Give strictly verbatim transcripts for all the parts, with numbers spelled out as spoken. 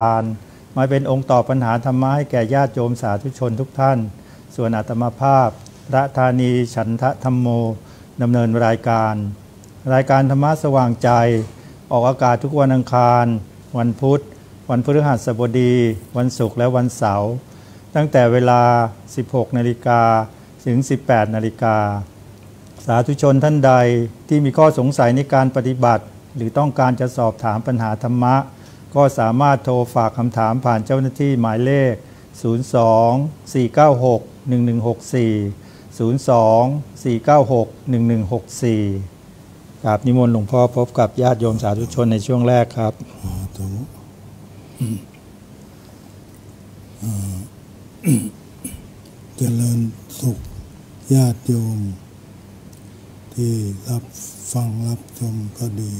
านมาเป็นองค์ตอบปัญหาธรรมะให้แก่ญาติโยมสาธุชนทุกท่านส่วนอาตมาภาพพระธานีฉันทะธรรมโมดำเนินรายการรายการธรรมะสว่างใจออกอากาศทุกวันอังคารวันพุธวันพฤหัสบดีวันศุกร์และวันเสาร์ตั้งแต่เวลา สิบหกนาฬิกา ถึง สิบแปดนาฬิกาสาธุชนท่านใดที่มีข้อสงสัยในการปฏิบัติหรือต้องการจะสอบถามปัญหาธรรมะก็สามารถโทรฝากคำถามผ่านเจ้าหน้าที่หมายเลข ศูนย์ สอง สี่ เก้า หก หนึ่ง หนึ่ง หก สี่ ศูนย์ สอง สี่ เก้า หก หนึ่ง หนึ่ง หก สี่กราบนิมนต์หลวงพ่อพบกับญาติโยมสาธุชนในช่วงแรกครับเจริญสุขญาติโยมที่รับฟังรับชมก็ดี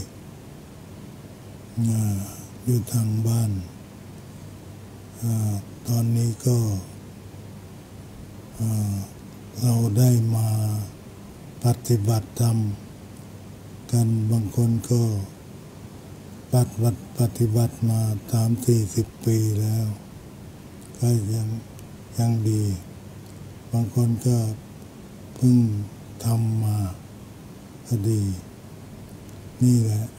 อยู่ทางบ้านตอนนี้ก็เราได้มาปฏิบัติธรรมกันบางคนก็ปฏิบัติปฏิบัติมาสามสี่สิบปีแล้วก็ยังยังดีบางคนก็เพิ่งทำมาก็ดีนี่แหละ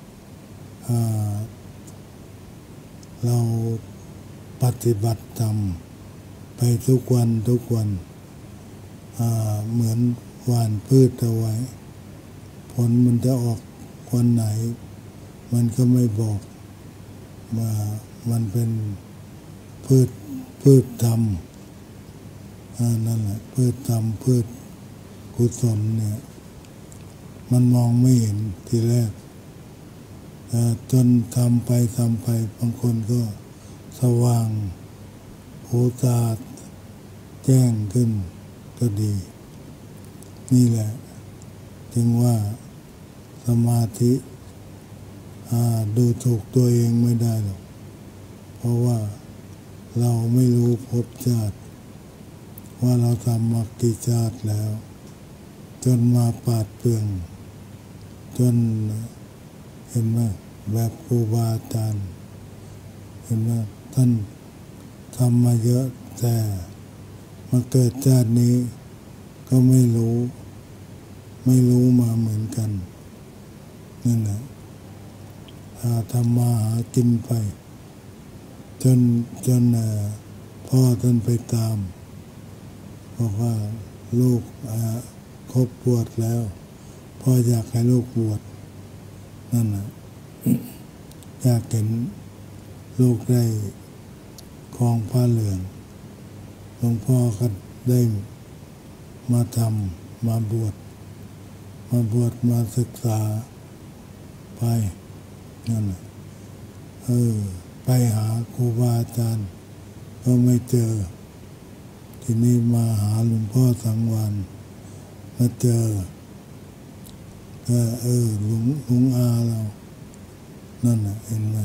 เราปฏิบัติธรรมไปทุกวันทุกวันเหมือนหว่านพืชเอาไว้ผลมันจะออกวันไหนมันก็ไม่บอกว่ามันเป็นพืชพืชธรรมนั่นแหละพืชธรรมพืชกุศลเนี่ยมันมองไม่เห็นทีแรกจนทำไปทำไปบางคนก็สว่างหูตาแจ้งขึ้นก็ดีนี่แหละจึงว่าสมาธิดูถูกตัวเองไม่ได้หรอกเพราะว่าเราไม่รู้ภพชาติว่าเราทำมากี่ชาติแล้วจนมาปาดเปลืองจนเห็นไหมแบบครูบาอาจารย์เห็นไหมท่านทำมาเยอะแต่มาเกิดชาตินี้ก็ไม่รู้ไม่รู้มาเหมือนกันนั่นแหละทำมาหากินไปจนจนพ่อท่านไปตามบอกว่าลูกครบบวชแล้วพ่ออยากให้ลูกบวชนั่นนะอยากเห็นลูกได้ครองผ้าเหลืองหลวงพ่อก็ได้มาทำมาบวชมาบวชมาศึกษาไปนั่นแหละเออไปหาครูบาอาจารย์ก็ไม่เจอทีนี้มาหาหลวงพ่อสังวรมาเจอก็เออหลวงหลวงอาเรานั่นน่ะเห็นไหม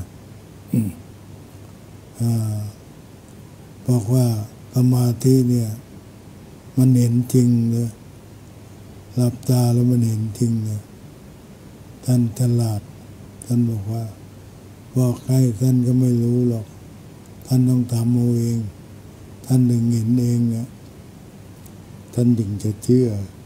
อ่าบอกว่าสมาธิเนี่ยมันเห็นจริงเลยหลับตาแล้วมันเห็นจริงเลยท่านฉลาดท่านบอกว่าบอกให้ท่านก็ไม่รู้หรอกท่านต้องทำเอาเองท่านถึงเห็นเองเนี่ยท่านถึงจะเชื่อ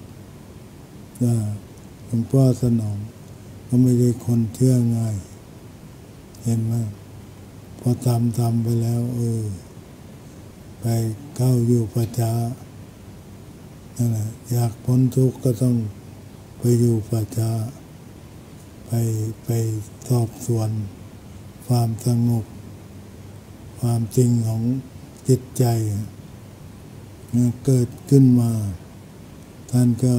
หลวงพ่อสนองก็ไม่ใช่คนเชื่อง่ายเห็นไหมพอทำทำไปแล้วเออไปเข้าอยู่ปัจจานั่นแหละอยากพ้นทุกข์ก็ต้องไปอยู่ปัจจาไปไปสอบสวนความสงบความจริงของจิตใจเกิดขึ้นมาท่านก็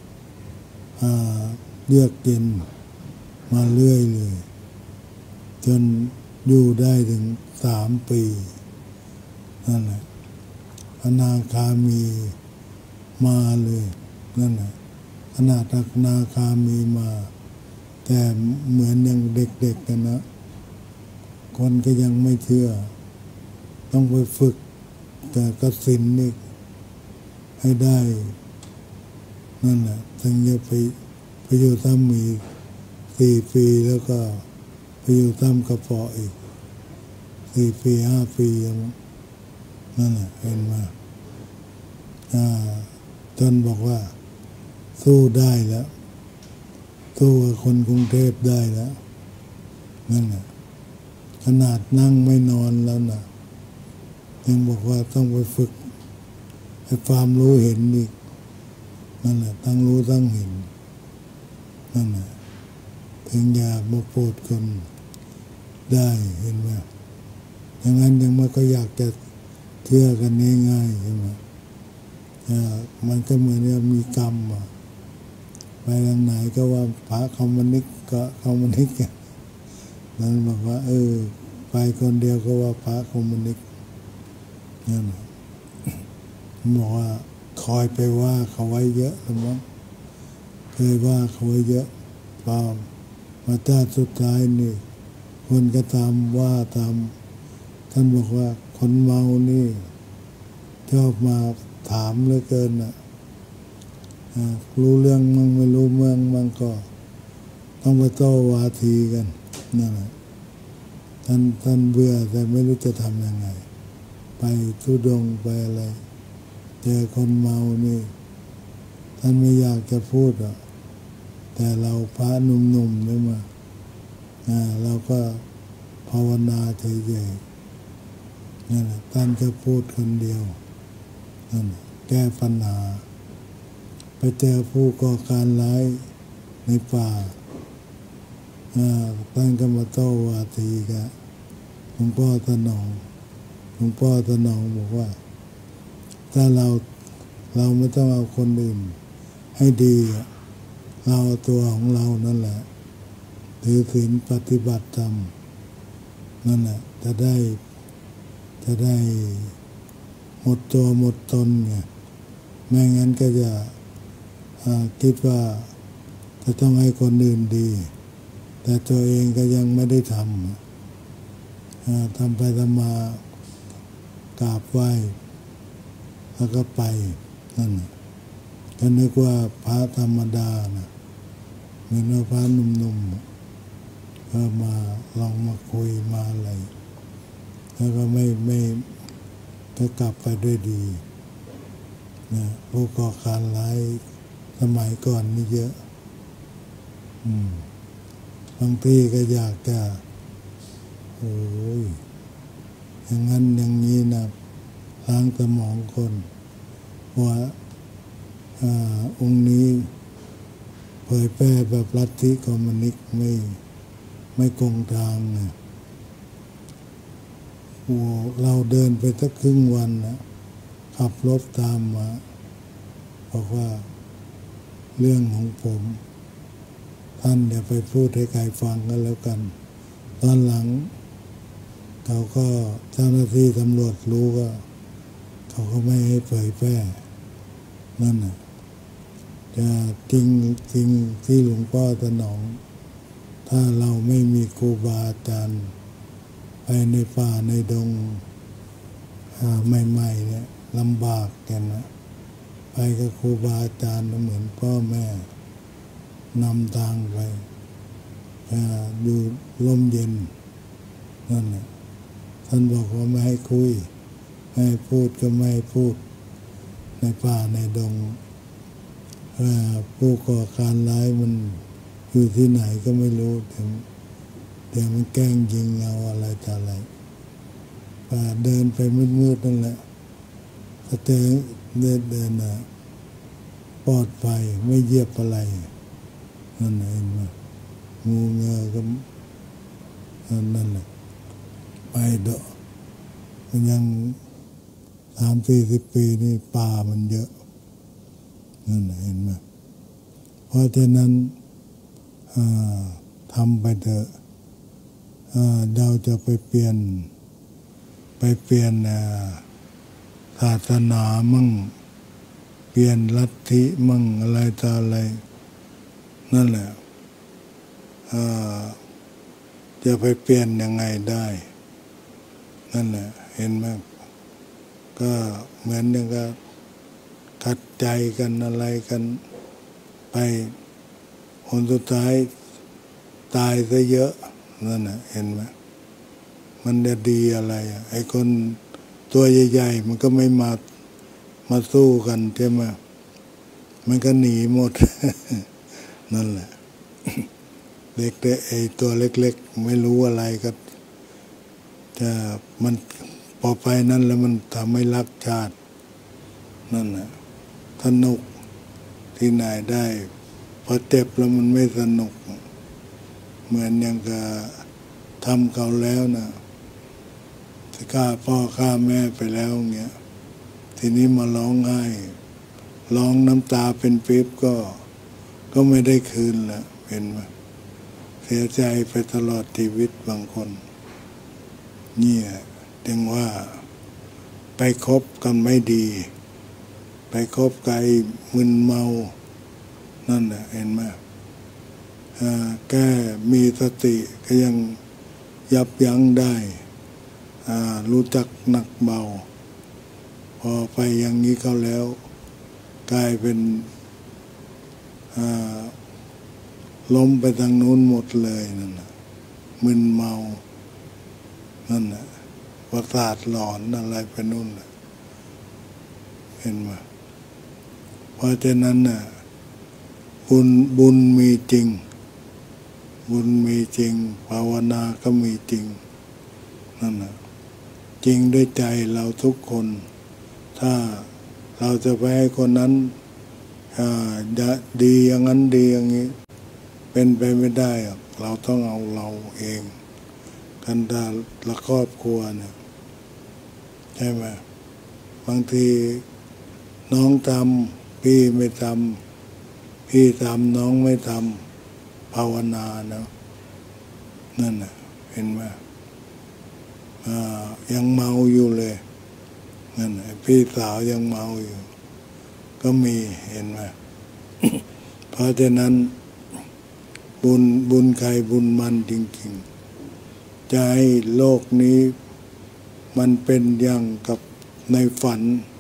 เลือกเย็นมาเรื่อยเลยจนอยู่ได้ถึงสามปีนั่นแหละอนาคามีมาเลยนั่นแหละขนาดอนาคามีมาแต่เหมือนยังเด็กๆกันนะคนก็ยังไม่เชื่อต้องไปฝึกแต่กสินนี่ให้ได้นั่นแหละถึงจะไปไปอยู่ถ้ำมีสี่ปีแล้วก็ไปอยู่ถ้ำกระเปาะอีกสี่ปีห้าปีนั่นแหละเห็นมาจนบอกว่าสู้ได้แล้วสู้กับคนกรุงเทพได้แล้วนั่นแหละขนาดนั่งไม่นอนแล้วนะยังบอกว่าต้องไปฝึกให้ความรู้เห็นอีกนั่นแหละตั้งรู้ตั้งเห็นนั่นแหละถึงอย่ามาโปรดคนได้เห็นไหมอย่างนั้นยังมันก็อยากจะเชื่อกันง่ายๆใช่ไหมมันก็เหมือนว่ามีกรรมไปทางไหนก็ว่าพระคอมมิวนิสต์ก็คอมมิวนิสต์นั่นบอกว่าเออไปคนเดียวก็ว่าพระคอมมิวนิสต์นั่นบอกว่าคอยไปว่าเขาไว้เยอะแล้วมั้งเคยว่าเขาไว้เยอะเปล่ามาจ้าสุดท้ายนี่คนก็ตามว่าตามท่านบอกว่าคนเมานี่ชอบมาถามเหลือเกินอ่ะรู้เรื่องมั่งไม่รู้เมืองมั่งก็ต้องไปโต้วาทีกันนั่นแหละท่านท่านเบื่อแต่ไม่รู้จะทำยังไงไปทุดงไปอะไรเจอคนเมานี่ท่านไม่อยากจะพูดอ่ะแต่เราพระหนุ่มๆนี่มาเราก็ภาวนาเฉยๆนั่นแหละท่านก็พูดคนเดียวนั่นแก้ปัญหาไปเจอผู้ก่อการร้ายในป่าท่านก็มาโต้วาทีกับหลวงพ่อถนอมหลวงพ่อถนอมบอกว่าถ้าเราเราไม่ต้องเอาคนอื่นให้ดีเราเอาตัวของเรานั่นแหละถือศีลปฏิบัติธรรมนั่นแหละจะได้จะได้หมดตัวหมดตนไงไม่งั้นก็จะคิดว่าจะต้องให้คนอื่นดีแต่ตัวเองก็ยังไม่ได้ทำทำไปทำมากราบไหว้แล้วก็ไปนั่นก็นึกว่าพระธรรมดานะเหมือนว่าพระหนุ่มๆก็มาลองมาคุยมาอะไรแล้วก็ไม่ไม่ก็กลับไปด้วยดีนะผู้ก่อการร้ายสมัยก่อนนี่เยอะอืมบางทีก็อยากจะโอ้ยอย่างนั้นอย่างนี้นะล้างสมองคนว่าองค์นี้เผยแพร่แบบลัทธิคอมมิวนิสต์ไม่ไม่คงทางนะเราเดินไปสักครึ่งวันนะขับรถตามมาบอกว่าเรื่องของผมท่านอย่าไปพูดให้ใครฟังกันแล้วกันตอนหลังเขาก็เจ้าหน้าที่ตำรวจรู้ก็เขาก็ไม่ให้เผยแพร่นั่นน่ะจะจริงจริงที่หลวงพ่อถนอมถ้าเราไม่มีครูบาอาจารย์ไปในป่าในดงใหม่ๆเนี่ยลำบากกันนะไปกับครูบาอาจารย์เหมือนพ่อแม่นำทางไปอยู่ร่มเย็นนั่นแหละท่านบอกว่าไม่ให้คุยไม่ให้พูดก็ไม่ให้พูดในป่าในดงผู้ก่อการร้ายมันอยู่ที่ไหนก็ไม่รู้แต่เดี๋ยวมันแกล้งยิงเอาอะไรต่ออะไรป่าเดินไปมืดๆนั่นแหละแต่เดินเดินเดินน่ะปลอดภัยไม่เหยียบอะไรนั่นเองมางูเงือก็นั่นแหละไปเดาะมันยังสามสี่สิบปีนี่ป่ามันเยอะนั่นเห็นไหมเพราะฉะนั้นทำไปเถอะเราจะไปเปลี่ยนไปเปลี่ยนศาสนามั่งเปลี่ยนลัทธิมั่งอะไรต่ออะไรนั่นแหละจะไปเปลี่ยนยังไงได้นั่นแหละเห็นไหมก็เหมือนอย่างกับขัดใจกันอะไรกันไปผลสุดท้ายตายซะเยอะนั่นแหละเห็นไหมมันจะดีอะไรอ่ะไอ้คนตัวใหญ่ๆมันก็ไม่มามาสู้กันใช่ไหมมันก็หนีหมด นั่นแหละ เด็กไอ้ตัวเล็กๆไม่รู้อะไรก็จะมันพอไปนั่นแล้วมันทำให้รักชาตินั่นแหละสนุกที่ไหนได้พอเจ็บแล้วมันไม่สนุกเหมือนอย่างกับทำเขาแล้วนะที่ฆ่าพ่อฆ่าแม่ไปแล้วเงี้ยทีนี้มาร้องไห้ร้องน้ำตาเป็นปี๊บก็ก็ไม่ได้คืนละเห็นไหมเสียใจไปตลอดชีวิตบางคนเนี่ยจึงว่าไปคบกันไม่ดีไปคบกับไอ้มึนเมานั่นแหละเห็นไหมแก้มีสติก็ยังยับยั้งได้รู้จักหนักเบาพอไปอย่างนี้เขาแล้วกลายเป็นล้มไปทางนู้นหมดเลยนั่นแหละมึนเมานั่นแหละประสาทหลอนอะไรไปนู่นน่ะเห็นไหมเพราะฉะนั้นน่ะบุญบุญมีจริงบุญมีจริงภาวนาก็มีจริงนั่นน่ะจริงด้วยใจเราทุกคนถ้าเราจะไปให้คนนั้นดีอย่างนั้นดีอย่างนี้เป็นไปไม่ได้หรอกเราต้องเอาเราเองกันดาละครอบครัวเนี่ยใช่ไหมบางทีน้องทำพี่ไม่ทำพี่ทำน้องไม่ทำภาวนาเนาะนั่นน่ะเห็นไหมยังเมาอยู่เลยนั่นพี่สาวยังเมาอยู่ก็มีเห็นไหม เพราะฉะนั้นบุญบุญใครบุญมันจริงๆจะให้โลกนี้มันเป็นอย่างกับในฝัน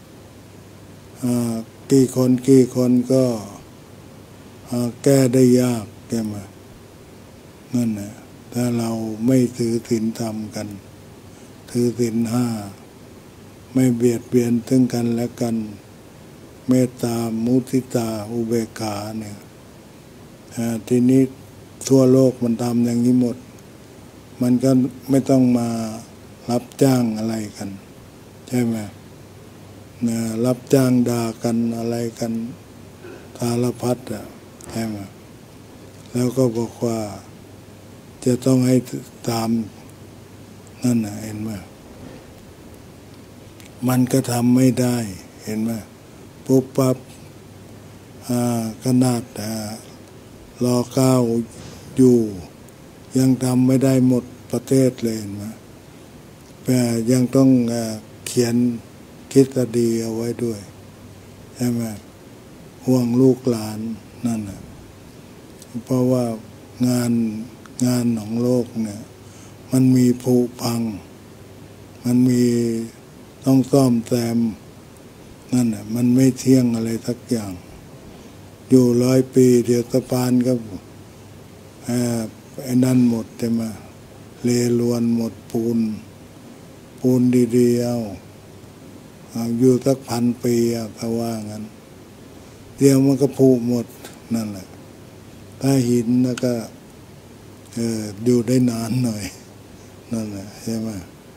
กี่คนกี่คนก็แก้ได้ยากแก้มานั่นแหละถ้าเราไม่ถือศีลธรรมกันถือศีลห้าไม่เบียดเบียนซึ่งกันและกันเมตตามุทิตาอุเบกขาเนี่ยทีนี้ทั่วโลกมันทำอย่างนี้หมดมันก็ไม่ต้องมารับจ้างอะไรกันใช่ไหมนะรับจ้างด่ากันอะไรกันสารพัดอ่ะใช่ไหมแล้วก็บอกว่าจะต้องให้ตามนั่นน่ะเห็นไหมมันก็ทำไม่ได้เห็นไหมปุ๊บปั๊บขนาดรอเก้าอยู่ยังทำไม่ได้หมดประเทศเลยเห็นไหมแต่ยังต้องเขียนทฤษฎีเอาไว้ด้วยใช่ไหมห่วงลูกหลานนั่นน่ะเพราะว่างานงานของโลกเนี่ยมันมีผุพังมันมีต้องซ่อมแซมนั่นน่ะมันไม่เที่ยงอะไรสักอย่างอยู่ร้อยปีเดี๋ยวสะพานก็ไอ้นั่นหมดใช่ไหมเลลวนหมดปูนปูนดีๆเอาอยู่สักพันปีก็ว่างั้นเดี๋ยวมันก็ผุหมดนั่นแหละถ้าหินแล้วก็เอออยู่ได้นานหน่อยนั่นแหละใช่ไหม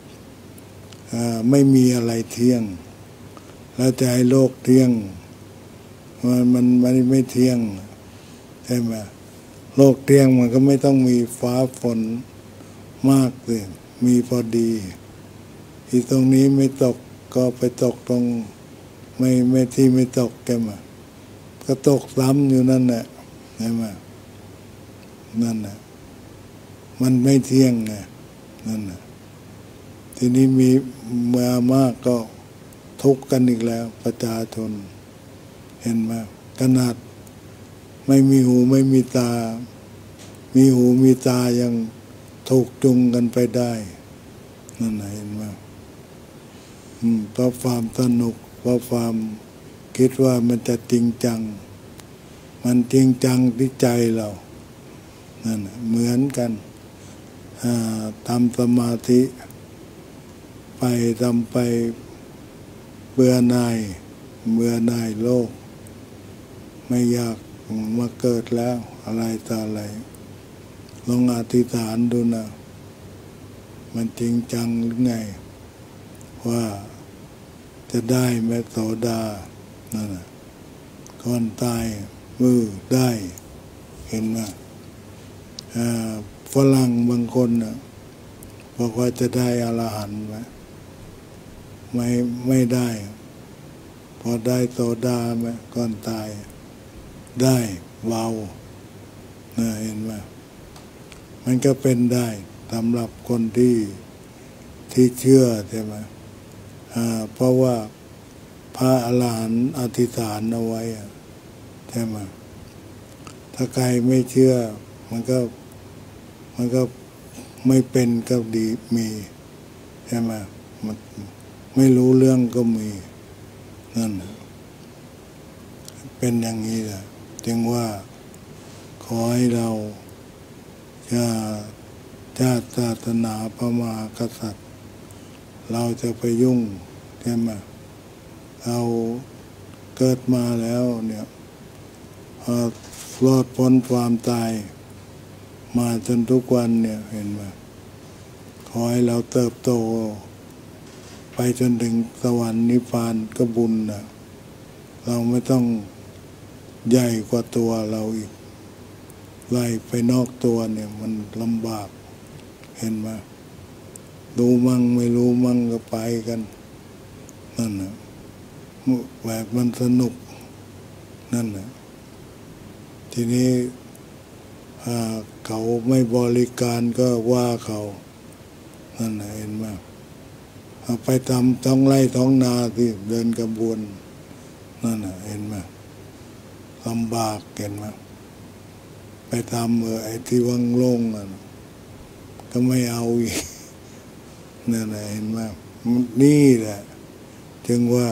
ไม่มีอะไรเที่ยงแล้วจะให้โลกเที่ยงมันมันมันไม่เที่ยงใช่ไหมโลกเที่ยงมันก็ไม่ต้องมีฟ้าฝนมากเลยมีพอดีที่ตรงนี้ไม่ตกก็ไปตกตรงไม่ไม่ที่ไม่ตกแกมาก็ตกซ้ำอยู่นั่นแหละใช่ไหมนั่นแหละมันไม่เที่ยงไงนั่นแหละทีนี้มีมามากก็ทุกข์กันอีกแล้วประชาชนเห็นไหมขนาดไม่มีหูไม่มีตามีหูมีตายังถูกจุงกันไปได้นั่นเห็นไหมเพราะความสนุกเพราะความคิดว่ามันจะจริงจังมันจริงจังที่ใจเรานั่นเหมือนกันทำสมาธิไปทำไปเบื่อหน่ายเบื่อหน่ายโลกไม่อยากมาเกิดแล้วอะไรต่ออะไรลองอธิษฐานดูนะมันจริงจังหรือไงว่าจะได้แม่โสดานั่นน่ะก่อนตายมือได้เห็นไหมฝรั่งบางคนน่ะบอกว่าจะได้อรหันต์ไหมไม่ไม่ได้พอได้โสดาไหมก่อนตายได้เบานะเห็นไหมมันก็เป็นได้สำหรับคนที่ที่เชื่อใช่ไหมเพราะว่าพระอรหันต์อธิษฐานเอาไว้ใช่ไหมถ้าใครไม่เชื่อมันก็มันก็ไม่เป็นก็ดีมีใช่ไหมมันไม่รู้เรื่องก็มีนั่นเป็นอย่างนี้แหละจึงว่าขอให้เราจะชาติศาสนาพระมหากษัตริย์เราจะไปยุ่งใช่ไหมเราเกิดมาแล้วเนี่ยรอดพ้นความตายมาจนทุกวันเนี่ยเห็นไหมขอให้เราเติบโตไปจนถึงสวรรค์นิพพานก็บุญนะเราไม่ต้องใหญ่กว่าตัวเราอีกไล่ไปนอกตัวเนี่ยมันลำบากเห็นไหมรู้มั่งไม่รู้มั่งก็ไปกันนั่นนะแบบมันสนุกนั่นนะทีนี้เขาไม่บริการก็ว่าเขานั่นนะเห็นไหมไปทำท้องไร่ท้องนาที่เดินกระบวนนั่นนะเห็นไหมลำบากเห็นไหมไปทำเออไอ้ที่ว่างโล่งนั่นก็ไม่เอาอีกนั่นนะเห็นไหมนี่แหละจึงว่า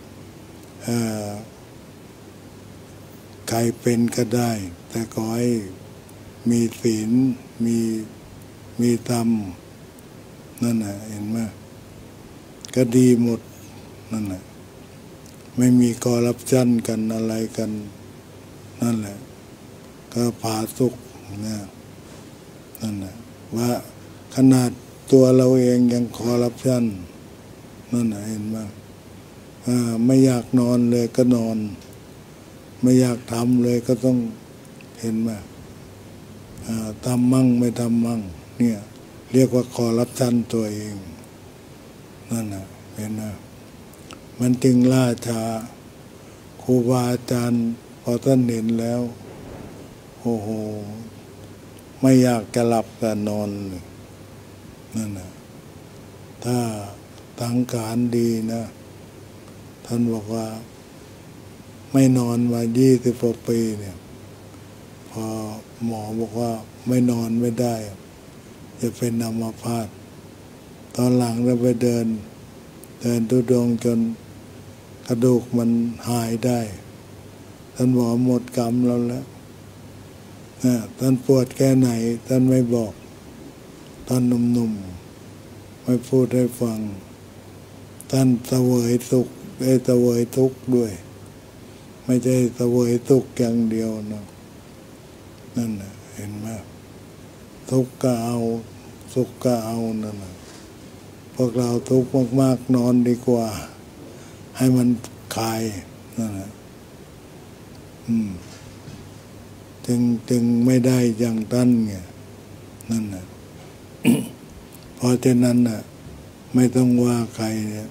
ใครเป็นก็ได้แต่ขอให้มีศีลมีมีธรรมนั่นน่ะเห็นไหมก็ดีหมดนั่นแหละไม่มีคอร์รัปชันกันอะไรกันนั่นแหละก็ผาสุกนะนั่นแหละว่าขนาดตัวเราเองยังคอร์รัปชันนั่นน่ะเห็นไหมไม่อยากนอนเลยก็นอนไม่อยากทำเลยก็ต้องเห็นไหมทำมั่งไม่ทำมั่งเนี่ยเรียกว่าคอร์รัปชันตัวเองนั่นนะเห็นไหมมันจึงล่าช้าครูบาอาจารย์พอท่านเห็นแล้วโอ้โหไม่อยากจะหลับแต่นอนเลยนั่นนะถ้าสังขารดีนะท่านบอกว่าไม่นอนมายี่สิบกว่าปีเนี่ยพอหมอบอกว่าไม่นอนไม่ได้จะเป็นอัมพาตตอนหลังเราไปเดินเดินทุดงจนกระดูกมันหายได้ท่านบอกหมดกรรมเราแล้วนะท่านปวดแค่ไหนท่านไม่บอกตอนหนุ่มๆไม่พูดให้ฟังท่านเสวยสุขได้เสวยทุกข์ด้วยไม่ใช่เสวยทุกข์อย่างเดียวนะนั่นนะเห็นไหมทุกข์ก็เอาสุขก็เอานั่นนะพวกเราทุกข์มากๆนอนดีกว่าให้มันคลายนั่นนะอืมจึงจึงไม่ได้อย่างท่านไงนั่นนะ เพราะฉะนั้นน่ะไม่ต้องว่าใครเนี่ย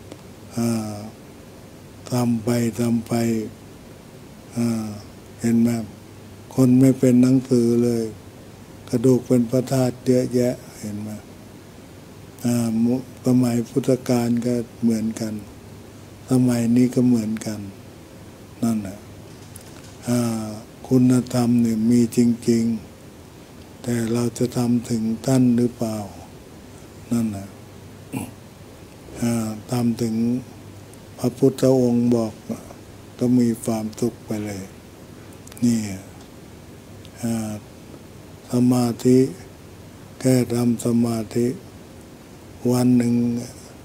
ทำไปทำไปเห็นไหมคนไม่เป็นหนังสือเลยกระดูกเป็นพระธาตุเยอะแยะเห็นไหมสมัยพุทธกาลก็เหมือนกันสมัยนี้ก็เหมือนกันนั่นแหละคุณธรรมเนี่ยมีจริงๆแต่เราจะทำถึงท่านหรือเปล่านั่นแหละทำถึงพระพุทธองค์บอกก็มีความสุขไปเลยนี่สมาธิแค่ทำสมาธิวันหนึ่ง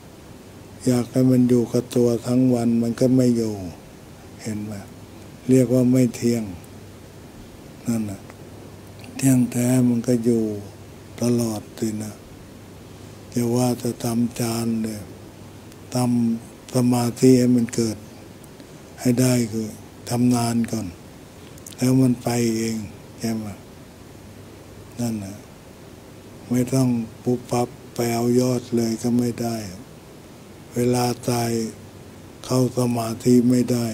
อยากให้มันอยู่กับตัวทั้งวันมันก็ไม่อยู่เห็นไหมเรียกว่าไม่เที่ยงนั่นน่ะเที่ยงแท้มันก็อยู่ตลอดสินะจะว่าจะทำฌานเนี่ยทำสมาธิให้มันเกิดให้ได้คือทำนานก่อนแล้วมันไปเองใช่ไหมนั่นน่ะไม่ต้องปุ๊บปั๊บไปเอายอดเลยก็ไม่ได้เวลาตายเข้าสมาธิไม่ได้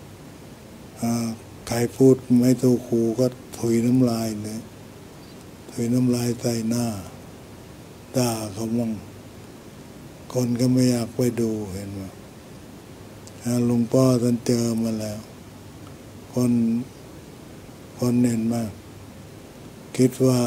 ใครพูดไม่ถูกหูก็ถุยน้ำลายเลยถุยน้ำลายใส่หน้าด่าเขามั่งคนก็ไม่อยากไปดูเห็นไหมหลวงพ่อท่านเจอมาแล้วคนคนเห็นมากคิดว่า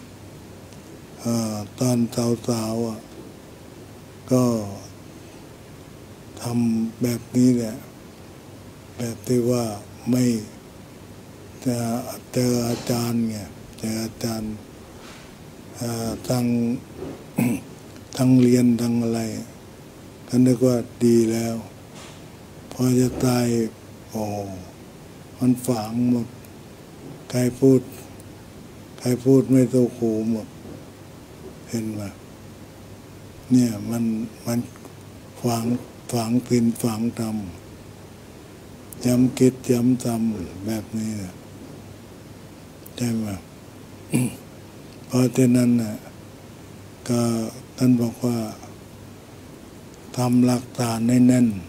ตอนสาวๆก็ทำแบบนี้แหละแบบที่ว่าไม่จะเจออาจารย์ไงเจออาจารย์ทั้ง ทั้งเรียนทั้งอะไรก็นึกว่าดีแล้วพอจะตายโอ้มันฝังหมดใครพูดใครพูดไม่ถูกหูหมดเห็นไหมเนี่ยมันมันฝังฝังพินฝังทำย้ำคิดย้ำทำแบบนี้นะใช่ไหม เพราะฉะนั้นน่ะก็ท่านบอกว่าทำหลักฐานให้แน่น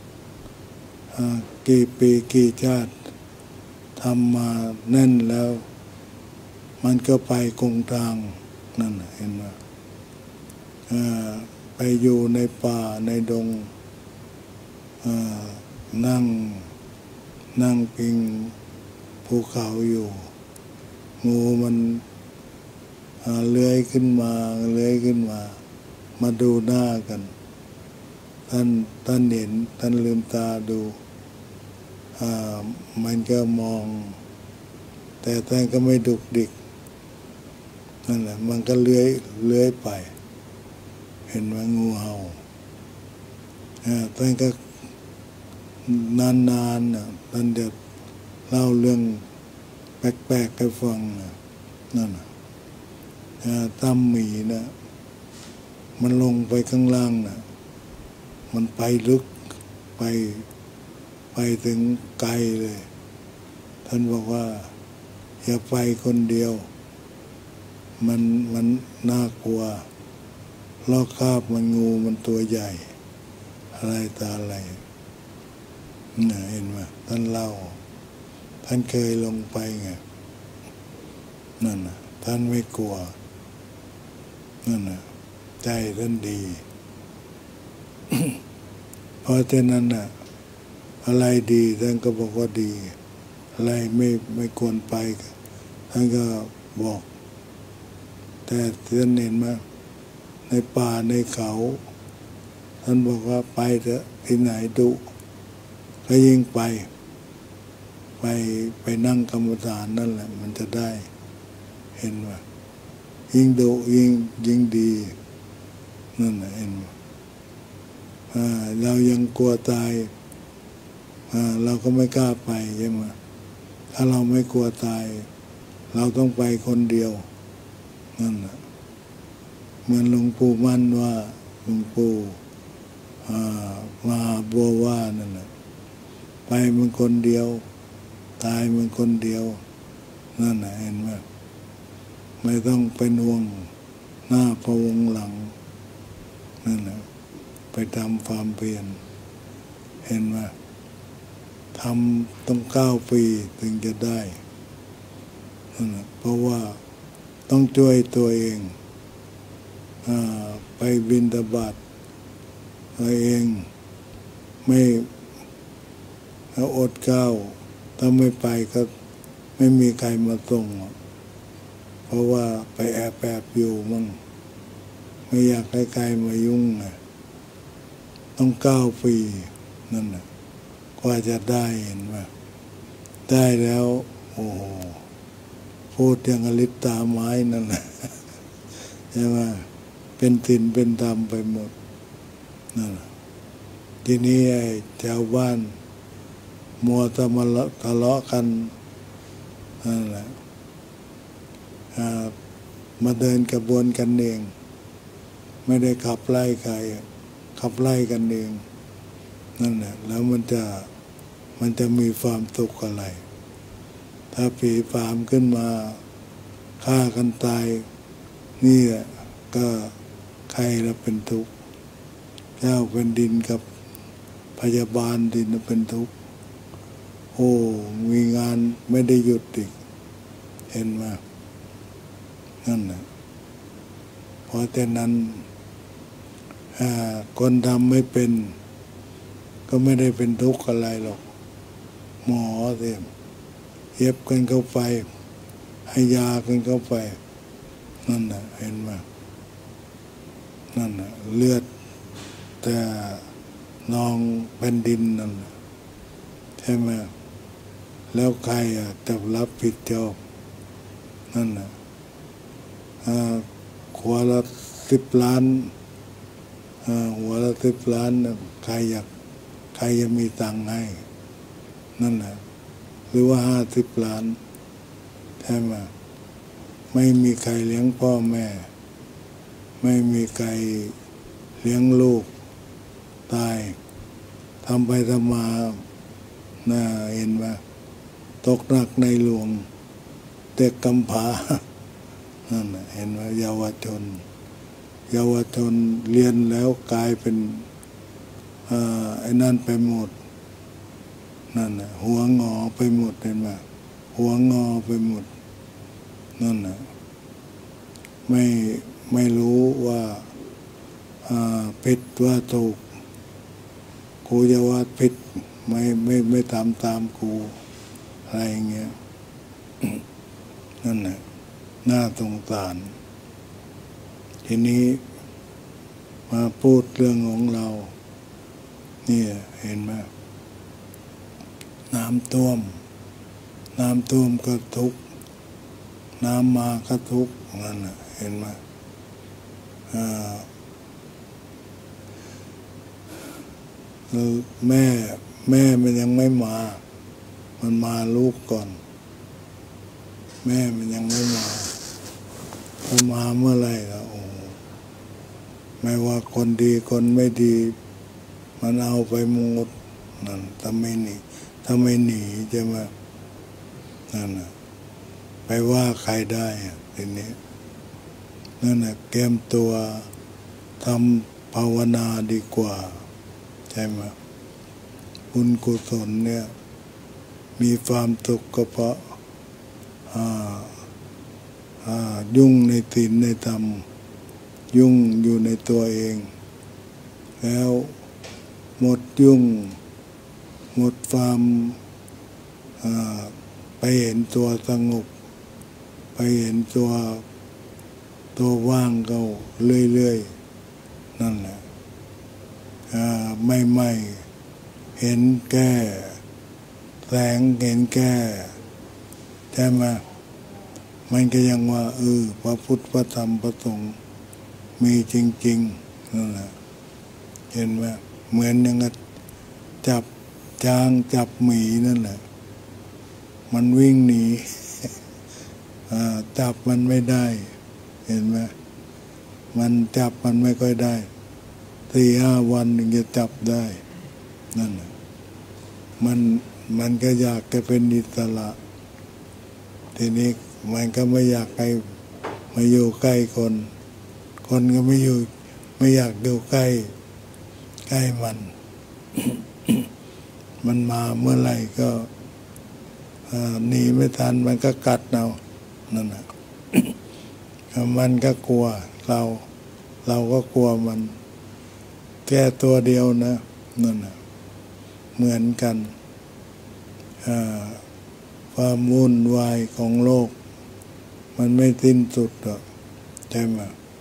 กี่ปีกี่ชาติทำมาแน่นแล้วมันก็ไปคงทางนั่นเห็นไหมไปอยู่ในป่าในดงนั่งนั่งพิงภูเขาอยู่งูมันเลื้อยขึ้นมาเลื้อยขึ้นมามาดูหน้ากันท่านท่านเห็นท่านลืมตาดูมันก็มองแต่ท่านก็ไม่ดุกดิกนั่นแหละมันก็เลื้อยเลื้อยไปเห็นว่างูเห่าท่านก็นานๆน่ะท่านเดี๋ยวเล่าเรื่องแปลกๆให้ฟังนั่นน่ะตั้มหมีนะมันลงไปข้างล่างนะมันไปลึกไปไปถึงไกลเลยท่านบอกว่าอย่าไปคนเดียวมันมันน่ากลัวลอกคราบมันงูมันตัวใหญ่อะไรตาอะไรเนี่ยเห็นไหมท่านเล่าท่านเคยลงไปไงนั่นน่ะท่านไม่กลัวนั่นน่ะใจท่านดี เพราะฉะนั้นน่ะอะไรดีท่านก็บอกว่าดีอะไรไม่ไม่ควรไปท่านก็บอกแต่ท่านเห็นไหมในป่าในเขาท่านบอกว่าไปเถอะที่ไหนดุก็ยิ่งไปไปไปนั่งกรรมฐานนั่นแหละมันจะได้เห็นว่ายิ่งดุยิ่งยิ่งดีนั่นแหละเห็นว่าเรายังกลัวตายเราก็ไม่กล้าไปใช่ไหมถ้าเราไม่กลัวตายเราต้องไปคนเดียวนั่นแหละเหมือนหลวงปู่มั่นว่าหลวงปู่มหาบัวว่านั่นแหละไปมันคนเดียวตายมันคนเดียวนั่นแหละเห็นไหมไม่ต้องเป็นห่วงหน้าพะวงหลังนั่นแหละไปทำความเพียรเห็นไหมทำต้องเก้าปีถึงจะได้นั่นแหละเพราะว่าต้องช่วยตัวเองไปบิณฑบาตตัวเองไม่อดข้าวถ้าไม่ไปก็ไม่มีใครมาส่งเพราะว่าไปแอบแอบอยู่มั่งไม่อยากให้ใครมายุ่งไงต้องเก้าปีนั่นแหละกว่าจะได้เห็นว่าได้แล้วโอ้โหพูดอย่างอลิตตาไม้นั่นแหละใช่ไหมเป็นศีลเป็นธรรมไปหมดนั่นแหละทีนี้ไอ้ชาวบ้านมัวแต่มาทะเลาะกันนั่นแหละมาเดินกระบวนกันเองไม่ได้ขับไล่ใครขับไล่กันเองนั่นแหละแล้วมันจะมันจะมีความสุขอะไรถ้าผีผามขึ้นมาฆ่ากันตายนี่แหละก็ใครละเป็นทุกข์เจ้าเป็นดินกับพยาบาลดินเป็นทุกข์โอ้มีงานไม่ได้หยุดอีกเห็นไหมนั่นแหละเพราะฉะนั้นคนทำไม่เป็นก็ไม่ได้เป็นทุกข์อะไรหรอกหมอเต็มเย็บกันเข้าไปให้ยากันเข้าไปนั่นน่ะเห็นไหมนั่นน่ะเลือดแต่นองแผ่นดินนั่นใช่ไหมแล้วใครอ่ะจะรับผิดชอบนั่นน่ะหัวละสิบล้านหัวละสิบล้านใครอยากใครจะมีตังค์ให้นั่นแหละหรือว่าห้าสิบล้านใช่ไหมไม่มีใครเลี้ยงพ่อแม่ไม่มีใครเลี้ยงลูกตายทำไปทำมาน่าเห็นไหมตกหนักในหลวงเด็กกำพร้านั่นเห็นไหมเยาวชนเยาวชนเรียนแล้วกลายเป็นไอ้นั่นไปหมดนั่นน่ะหัวงอไปหมดเห็นไหมหัวงอไปหมดนั่นน่ะไม่ไม่รู้ว่าผิดว่าถูกครูจะว่าผิดไม่ไม่ไม่ทำตามครูอะไรอย่างเงี้ยนั่นน่ะน่าสงสารทีนี้มาพูดเรื่องของเรานี่เห็นไหมน้ำท่วมน้ำท่วมก็ทุกข์น้ำมาก็ทุกข์นั่นน่ะเห็นไหมแม่แม่มันยังไม่มามันมาลูกก่อนแม่มันยังไม่มาพอมาเมื่อไหร่แล้วโอ้ไม่ว่าคนดีคนไม่ดีมันเอาไปหมดนั่นถ้าไม่หนีถ้าไม่หนีจะมานั่นน่ะไปว่าใครได้ทีนี้นั่นน่ะเตรียมตัวทำภาวนาดีกว่าใช่ไหมบุญกุศลเนี่ยมีความสุขก็เพราะยุ่งในศีลในธรรมยุ่งอยู่ในตัวเองแล้วหมดยุ่งหมดความไปเห็นตัวสงบไปเห็นตัวตัวว่างก็เรื่อยๆนั่นแหละไม่ไม่เห็นแก่แสงเห็นแก่ใช่ไหมมันก็ยังว่าเออพระพุทธพระธรรมพระสงฆ์มีจริงๆนั่นแหละเห็นไหมเหมือนอย่างกับจับจางจับหมีนั่นแหละมันวิ่งหนีจับมันไม่ได้เห็นไหมมันจับมันไม่ค่อยได้สี่ห้าวันถึงจะจับได้นั่นแหละมันมันก็อยากจะเป็นอิสระทีนี้มันก็ไม่อยากไปมาอยู่ใกล้คนคนก็ไม่อยู่ไม่อยากอยู่ใกล้ใกล้มัน มันมาเมื่อไหร่ก็หนีไม่ทันมันก็กัดเรานั่นแหละ มันก็กลัวเราเราก็กลัวมันแค่ตัวเดียวนะนั่นแหละเหมือนกันความวุ่นวายของโลกมันไม่สิ้นสุดหรอกใช่ไหม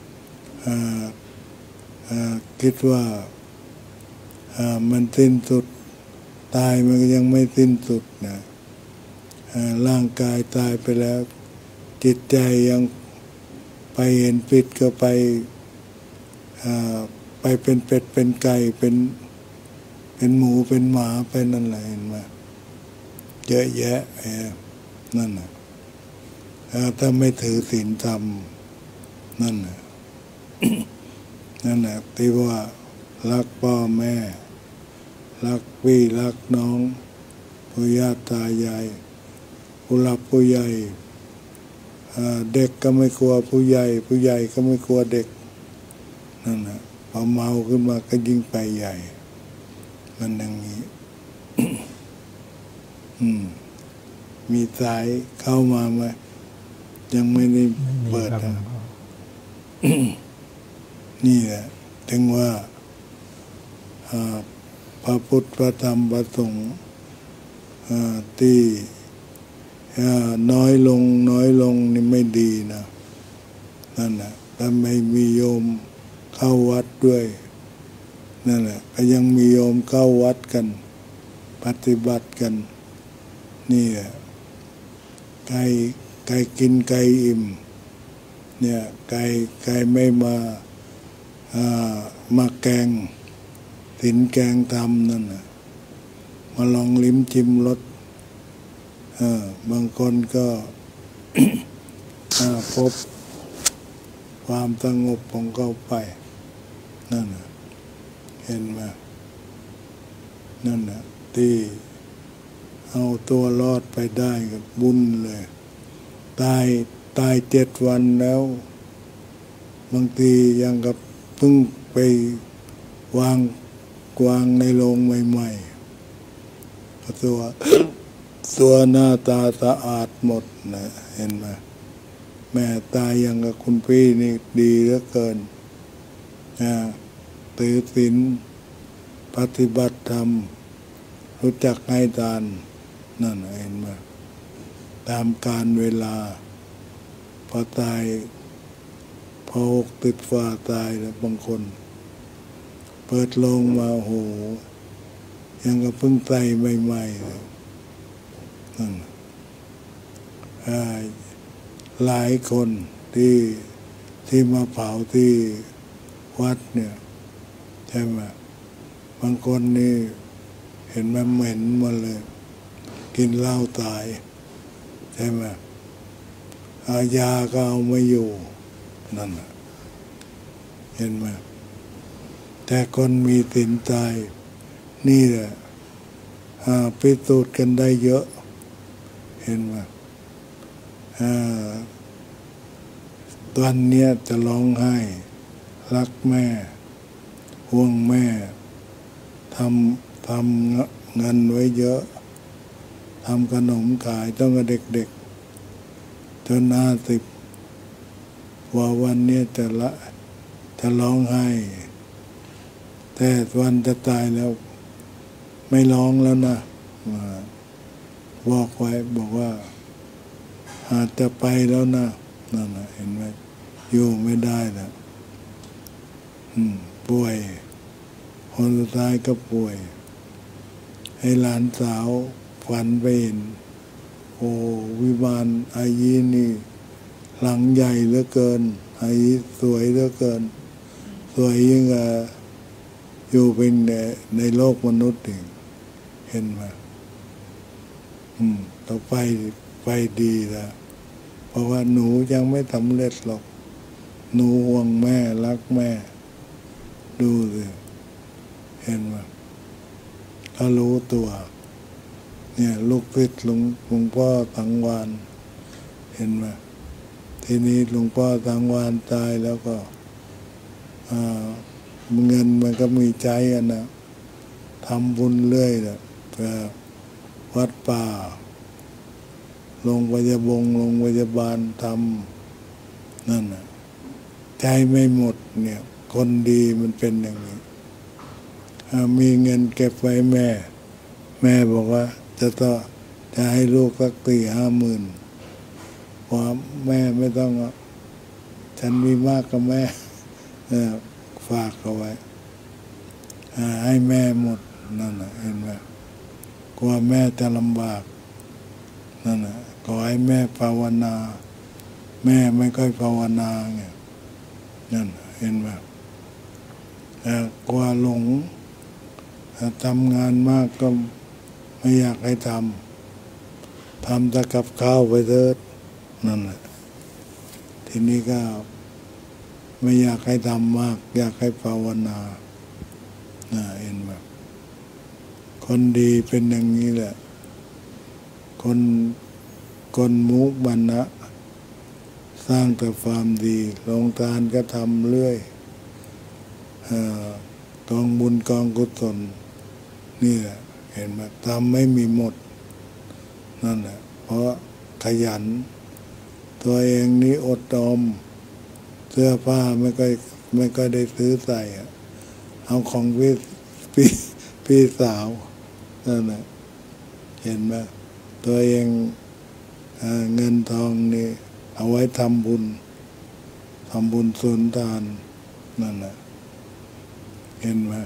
คิดว่ามันสิ้นสุดตายมันก็ยังไม่สิ้นสุดนะร่างกายตายไปแล้วจิตใจยังไปเห็นผิดก็ไปไปเป็นเป็ดเป็นไก่เป็นเป็นหมูเป็นหมาเป็นอะไรเห็นไหมเยอะแยะไอ้นั่นน่ะถ้าไม่ถือศีลธรรมนั่นน่ะ นั่นน่ะที่ว่ารักพ่อแม่รักพี่รักน้องปู่ย่าตายายผู้หลักผู้ใหญ่เด็กก็ไม่กลัวผู้ใหญ่ผู้ใหญ่ก็ไม่กลัวเด็กนั่นน่ะพอเมาขึ้นมาก็ยิ่งไปใหญ่มันอย่างนี้ อืมมีสายเข้ามาไหมยังไม่ได้เปิดนะ นี่แหละถึงว่าพระพุทธพระธรรมพระสงฆ์ที่น้อยลงน้อยลงนี่ไม่ดีนะนั่นแหละถ้าไม่มีโยมเข้าวัดด้วยนั่นแหละก็ยังมีโยมเข้าวัดกันปฏิบัติกันนี่แหละไก่ไก่กินไก่อิ่มเนี่ยไก่ไก่ไม่มาอ่ามาแกงสินแกงทำนั่นน่ะมาลองลิ้มชิมรสเออบางคนก็ พบความสงบของเขาไปนั่นน่ะเห็นไหมนั่นน่ะที่เอาตัวรอดไปได้กับบุญเลยตายตายเจ็ดวันแล้วบางทียังกับเพิ่งไปวางกวางในโรงใหม่ๆตัวตัวหน้าตาสะอาดหมดนะเห็นไหมแม่ตายยังกับคุณพี่นี่ดีเหลือเกินนะถือศีลปฏิบัติธรรมรู้จักให้ทานนั่นเห็นไหมตามกาลเวลาพอตายพอหกติดฟ้าตายแล้วบางคนเปิดโลงมาโหยังกับเพิ่งไตใหม่ๆเลยนั่นหลายคนที่ที่มาเผาที่วัดเนี่ยใช่ไหมบางคนนี่เห็นมันเหม็นมาเลยกินเหล้าตายใช่ไหมอาญาก็เอาไม่อยู่นั่นเห็นไหมแต่คนมีศีลตายนี่แหละพิสูจน์กันได้เยอะเห็นไหมตอนเนี้ยจะร้องไห้รักแม่ห่วงแม่ทำทำเงินไว้เยอะทำขนมขายตั้งแต่เด็กๆจนห้าสิบว่าวันเนี้ยจะละจะร้องไห้แต่วันจะตายแล้วไม่ร้องแล้วนะบอกไว้บอกว่าอาจจะไปแล้วนะนั่นนะเห็นไหมอยู่ไม่ได้แล้วป่วยคนสุดท้ายก็ป่วยให้หลานสาวฝันไปเห็นโอ้วิมานอายีนี่หลังใหญ่เหลือเกินอายีสวยเหลือเกินสวยยิ่งอ่ะอยู่เป็นในโลกมนุษย์เองเห็นไหมอืมต่อไปไปดีแล้วเพราะว่าหนูยังไม่สำเร็จหรอกหนูห่วงแม่รักแม่ดูสิเห็นไหมถ้ารู้ตัวเนี่ยลูกศิษย์หลวงหลวงพ่อสังวานเห็นไหมทีนี้หลวงพ่อสังวานตายแล้วก็เงินมันก็มีใจอ่ะนะทำบุญเรื่อยแหละเพื่อวัดป่าโรงพยาบาลโรงพยาบาลทำนั่นน่ะใจไม่หมดเนี่ยคนดีมันเป็นอย่างนี้มีเงินเก็บไว้แม่แม่บอกว่าจะต้องจะให้ลูกสักตีห้าหมื่นว่าแม่ไม่ต้องฉันมีมากกับแม่ฝากเอาไว้ให้แม่หมดนั่นน่ะเห็นไหมกลัวแม่จะลำบากนั่นน่ะขอให้แม่ภาวนาแม่ไม่ค่อยภาวนาไงนั่นเห็นไหมกลัวหลงถ้าทำงานมากก็ไม่อยากให้ทำทำแต่กับข้าวไปเถิดนั่นแหละทีนี้ก็ไม่อยากให้ทำมากอยากให้ภาวนาน่าเห็นไหมคนดีเป็นอย่างนี้แหละคนคนมุบันนะสร้างแต่ความดีลงทานก็ทำเรื่อยกองบุญกองกุศลนี่แหละเห็นไหมทำไม่มีหมดนั่นแหละเพราะขยันตัวเองนี้อดออมเสื้อผ้าไม่ค่อยไม่ค่อยได้ซื้อใส่เอาของพี่พี่พี่สาวนั่นแหละเห็นไหมตัวเองเงินทองนี่เอาไว้ทำบุญทำบุญสุนทานนั่นแหละเห็นไหม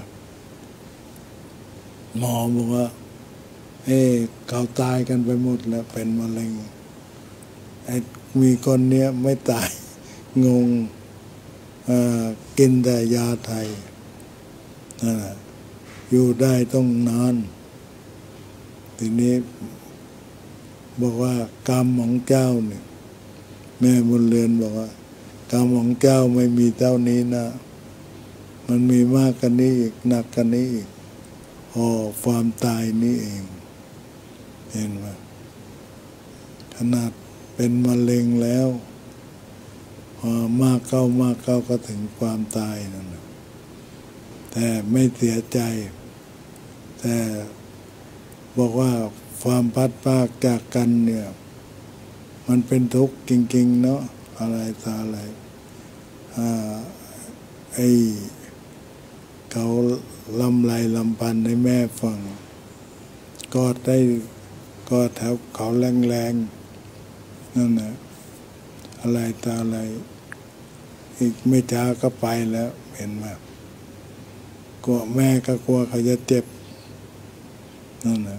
หมอบอกว่าเอ้เขาตายกันไปหมดแล้วเป็นมะเร็งไอ้มีคนเนี้ยไม่ตายงงกินแต่ยาไทยนั่นแหละอยู่ได้ต้องนานทีนี้บอกว่ากรรมของเจ้าเนี่ยแม่บุญเรือนบอกว่ากรรมของเจ้าไม่มีเท่านี้นะมันมีมากกันนี้อีกหนักกันนี้อีกอ๋อความตายนี่เองเห็นไหมขนาดเป็นมะเร็งแล้วพอมากเข้ามากเข้าก็ถึงความตายนั่นแหละแต่ไม่เสียใจแต่บอกว่าความพัดพรากจากกันเนี่ยมันเป็นทุกข์จริงๆเนาะอะไรตาอะไรอ่าไอ้เขาลำไรลำพันให้แม่ฟังกอดได้กอดแถวเขาแรงๆนั่นนะอะไรตาอะไรอีกไม่ช้าก็ไปแล้วเห็นไหมกลัวแม่ก็กลัวเขาจะเจ็บนั่นนะ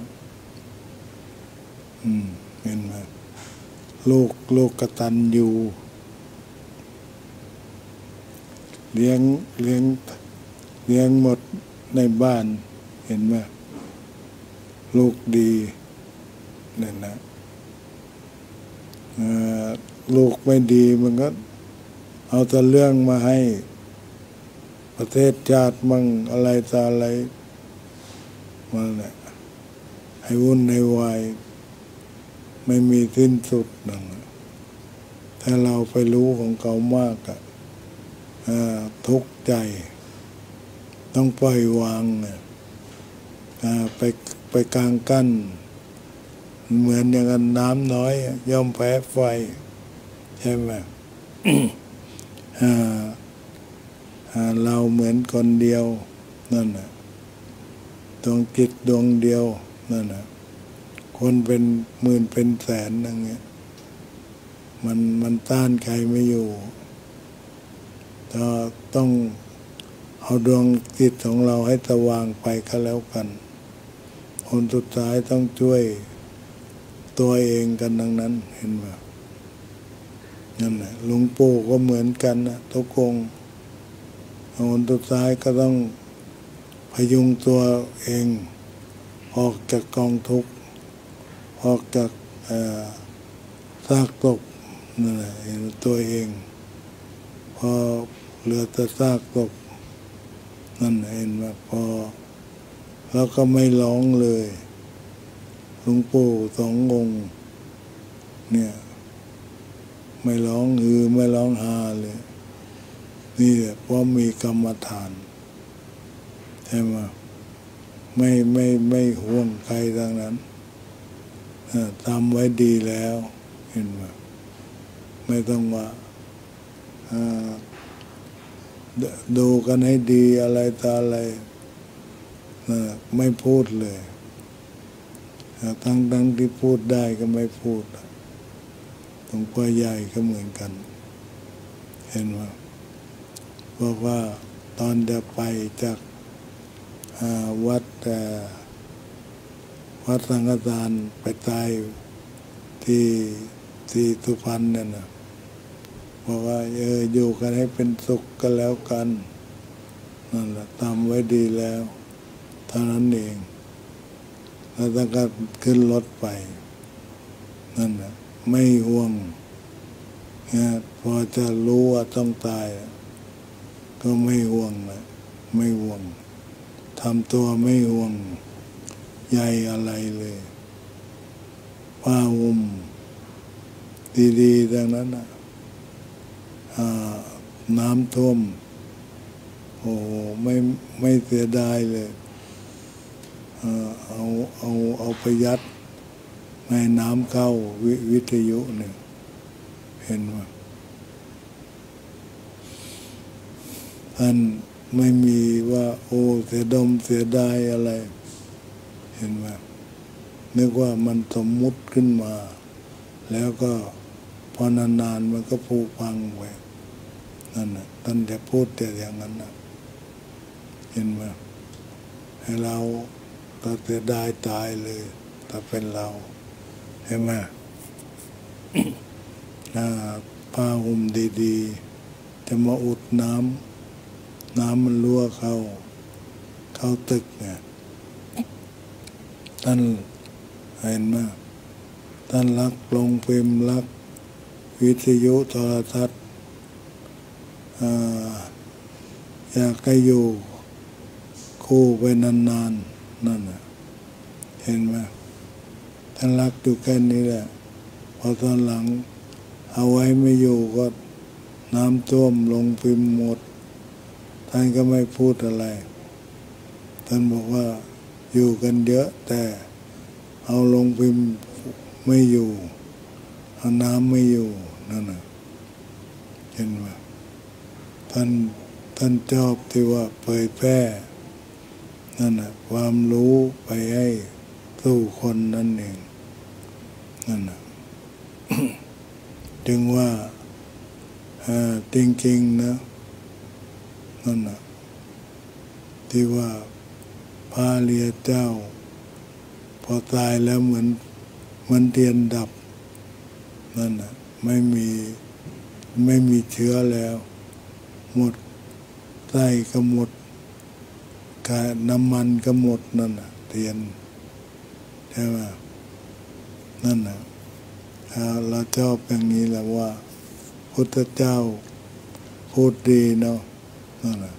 อืมเห็นไหมลูกลูกกตัญญูเลี้ยงเลี้ยงเลี้ยงหมดในบ้านเห็นไหมลูกดีนั่นนะลูกไม่ดีมันก็เอาแต่เรื่องมาให้ประเทศชาติมั่งอะไรตาอะไรมันแหละให้วุ่นให้วายไม่มีสิ้นสุดนั่นถ้าเราไปรู้ของเขามากอะทุกข์ใจต้องปล่อยวางไปไปกลางกั้นเหมือนอย่างนั้นน้ำน้อยย่อมแพ้ไฟใช่ไหม เราเหมือนคนเดียวนั่นน่ะดวงจิตดวงเดียวนั่นน่ะคนเป็นหมื่นเป็นแสนอย่างเงี้ยมันมันต้านใครไม่อยู่ก็ต้องเอาดวงจิตของเราให้สว่างไปก็แล้วกันคนสุดท้ายต้องช่วยตัวเองกันดังนั้นเห็นไหมนั่นแหละหลวงปู่ก็เหมือนกันนะทุกองค์คนสุดท้ายก็ต้องพยุงตัวเองออกจากกองทุกข์ออกจากซากศพนั่นแหละเห็นตัวเองพอเหลือแต่ซากศพนั่นเห็นว่าพอแล้วก็ไม่ร้องเลยหลวงปู่สององค์เนี่ยไม่ร้องฮือไม่ร้องฮาเลยนี่แหละเพราะมีกรรมฐานใช่ไหมไม่ไม่ไม่ห่วงใครดังนั้นทำไว้ดีแล้วเห็นไหมไม่ต้องว่าดูกันให้ดีอะไรตาอะไรไม่พูดเลยทั้งทั้งที่พูดได้ก็ไม่พูดหลวงพ่อใหญ่ก็เหมือนกันเห็นไหมบอกว่าตอนจะไปจากวัดวัดสังฆทานไปตายที่ที่สุพรรณเนี่ยนะบอกว่าเอออยู่กันให้เป็นสุขกันแล้วกันนั่นแหละทำไว้ดีแล้วเท่านั้นเองแล้วท่านก็ขึ้นรถไปนั่นนะไม่ห่วงนะพอจะรู้ว่าต้องตายก็ไม่ห่วงนะไม่ห่วงทำตัวไม่ห่วงใยอะไรเลยผ้าห่มดีๆดังนั้นนะน้ำท่วมโอ้ไม่ไม่เสียดายเลยเอาเอาเอาไปยัดในน้ำเข้า ว, วิทยุเนี่ยเห็นว่าท่านไม่มีว่าโอ้เสียดมเสียดายอะไรเห็นไหมนึกว่ามันสมมุติขึ้นมาแล้วก็พอนานๆมันก็ผุพังไปนั่นนะท่านจะพูดแต่อย่างนั้นนะเห็นไหมให้เราก็เสียดายตายเลยถ้าเป็นเราเห็นไหม ผ้าห่มดีๆจะมาอุดน้ำน้ำมันรั่วเข้าเข้าตึกเนี่ยท่านเห็นไหมท่านรักลงพิมพ์รักวิทยุโทรทัศน์อยากให้อยู่คู่ไปนานๆนั่นน่ะเห็นไหมท่านรักอยู่แค่นี้แหละพอตอนหลังเอาไว้ไม่อยู่ก็น้ำท่วมลงพิมพ์หมดท่านก็ไม่พูดอะไรท่านบอกว่าอยู่กันเยอะแต่เอาลงพิมพ์ไม่อยู่เอาน้ำไม่อยู่นั่นน่ะเห็นไหมท่านท่านชอบที่ว่าเผยแพร่นั่นน่ะความรู้ไปให้สู่คนนั่นเองนั่นน่ะ จึงว่าจริงๆนะนั่นน่ะที่ว่าพระเรียเจ้าพอตายแล้วเหมือนเหมือนเทียนดับนั่นน่ะไม่มีไม่มีเชื้อแล้วหมดไส้ก็หมดกาน้ำมันก็หมดนั่นน่ะเทียนใช่ไหมนั่นน่ะเราชอบอย่างนี้แหละว่าพุทธเจ้าพูดดีเนาะนั่นน่ะ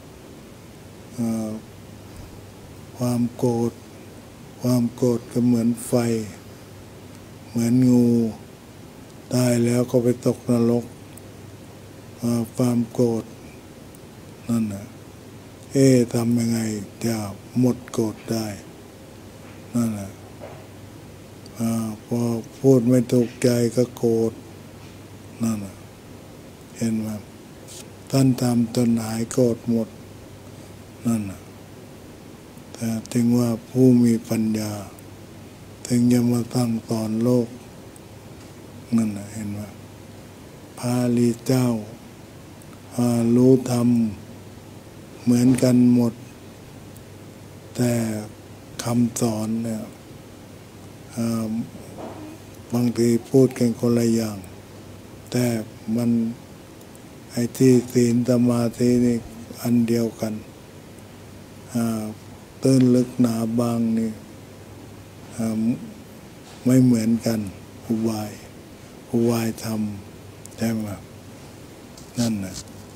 ความโกรธความโกรธก็เหมือนไฟเหมือนงูตายแล้วก็ไปตกนรกความโกรธนั่นน่ะเอ๊ะทำยังไงจะหมดโกรธได้นั่นน่ะพอพูดไม่ถูกใจก็โกรธนั่นน่ะเห็นไหมท่านทำจนหายโกรธหมดนั่นน่ะแต่ถึงว่าผู้มีปัญญาถึงจะมาตั้งสอนโลกนั่นน่ะเห็นไหมพระอริยเจ้ารู้ธรรมเหมือนกันหมดแต่คำสอนเนี่ยบางทีพูดกันคนละอย่างแต่มันไอ้ที่ศีลสมาธินี่อันเดียวกันตื้นลึกหนาบางนี่ไม่เหมือนกันอุบายอุบายธรรมใช่ไหมนั่นน่ะ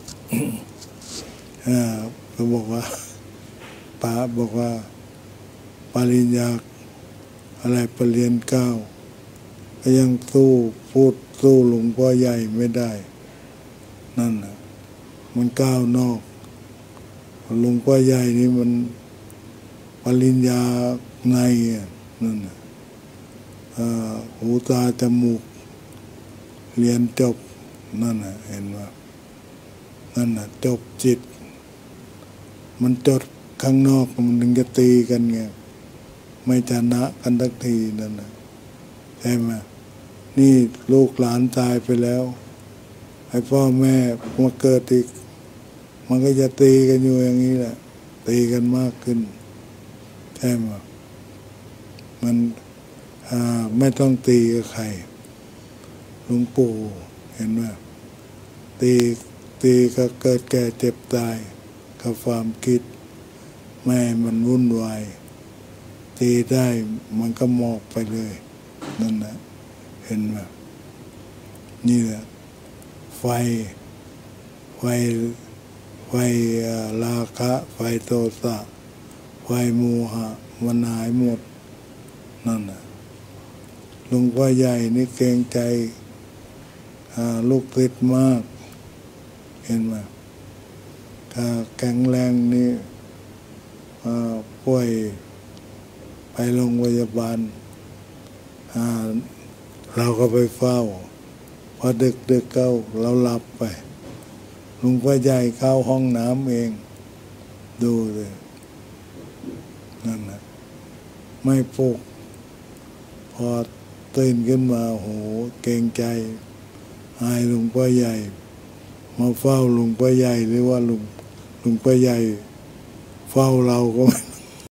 ก็บอกว่าป้าบอกว่าปริญญาอะไรปรริญญาเก้าก็ยังสู้พูดสู้หลวงพ่อใหญ่ไม่ได้นั่นน่ะมันก้าวนอกหลวงพ่อใหญ่นี่มันปริญญาในนั่นน่ะหูตาจมูกเรียนจบนั่นน่ะเห็นว่านั่นน่ะจบจิตมันจดข้างนอกมันถึงจะตีกันไงไม่ชนะกันทักทีนั่นน่ะใช่ไหมนี่ลูกหลานตายไปแล้วให้พ่อแม่มาเกิดอีกมันก็จะตีกันอยู่อย่างนี้แหละตีกันมากขึ้นใช่ไหมมันไม่ต้องตีกับใครหลวงปู่เห็นไหมตีตีก็เกิดแก่เจ็บตายกับความคิดแม่มันวุ่นวายตีได้มันก็หมอกไปเลยนั่นนะเห็นไหมนี่แหละไฟไฟไฟราคะไฟโทสะไฟโมหะมันหายหมดนั่นนะหลวงพ่อใหญ่นี่เกรงใจลูกศิษย์มากเห็นไหมถ้าแข็งแรงนี่ป่วยไปโรงพยาบาลเราก็ไปเฝ้าพอดึกดึกเข้าเราหลับไปหลวงพ่อใหญ่เข้าห้องน้ำเองดูเลยนั่นนะไม่ปลุกพอตื่นขึ้นมาโหเกรงใจอายหลวงพ่อใหญ่มาเฝ้าหลวงพ่อใหญ่หรือว่าหลวงหลวงพ่อใหญ่เฝ้าเราก็ไม่